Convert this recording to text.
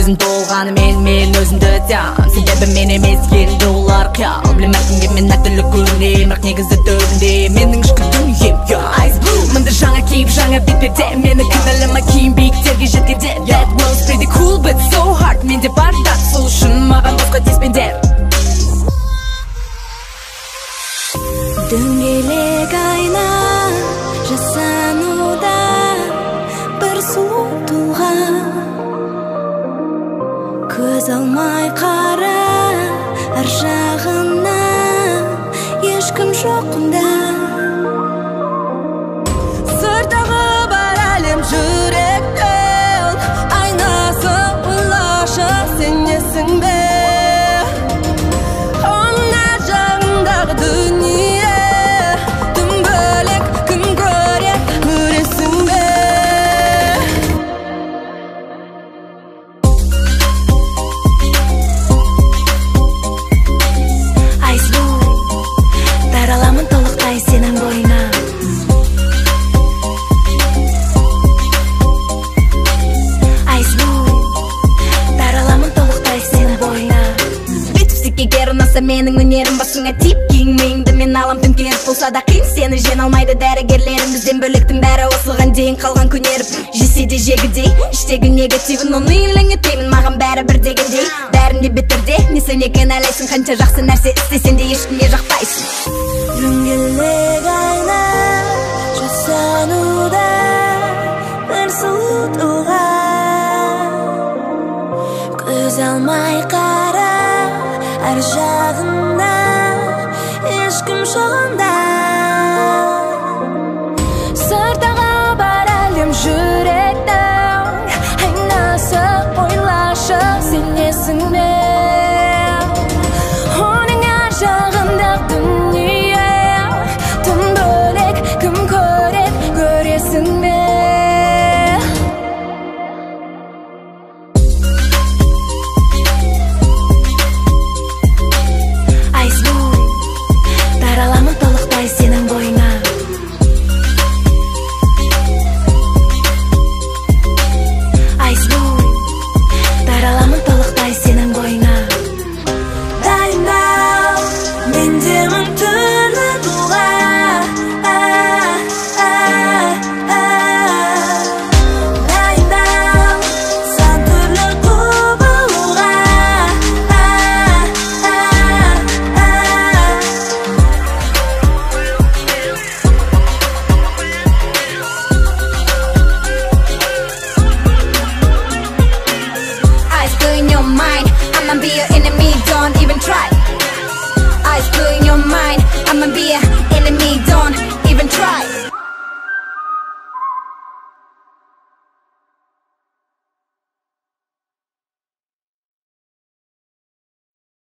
сезім толғаны мен өзімді тям себебі мен емес енді олар қиял білмәкім кеп мен әртүрлі көрінем бірақ негізі түбінде менің ішкі дүнием Ice Blue мында жаңа кейіп жаңа бет-перде мені кінәлама кейін биіктерге жеткенде That was pretty cool but so hard менде бар да сол үшін маған басқа тиіспеңдер дөңгелек айна жасануда бір сұлу тұлға көз алмай қара ар жағына ешкім жоқ мұнда сыртағы бар әлем жүректің айнасы ойлашы сенесің бе ана жағындағы дүние тым бөлек күн көресің бе Ice Blue тараламын толықтай сенің бойыңа Ice Blue тараламын толықтай сенің бойыңа Егер ұнаса менің өнерім басыңа тиіп киіңмейіңді мен алам төңкеріп болса да қиын сені жеңе алмайды дәрігерлерім бізден бөлектің бәрі осылған дейін қалған көнеріп жесе де жегідей іштегі негативін оны елеңетпеймін маған бәрі бір дегендей бәрін де беттерде не сен кінәлайсың қанша жақсы нәрсе істесең де ешкімге жақпайсың дөңгелек айна жасануда бір сұлу тұлға көз алмай қара ар